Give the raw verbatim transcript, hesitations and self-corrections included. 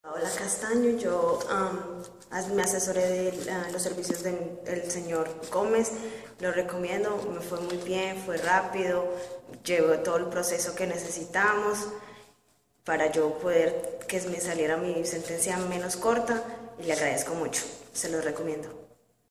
Hola Castaño, yo um, me asesoré de uh, los servicios del, del señor Gómez, lo recomiendo, me fue muy bien, fue rápido, llevó todo el proceso que necesitamos para yo poder que me saliera mi sentencia menos corta y le agradezco mucho, se los recomiendo.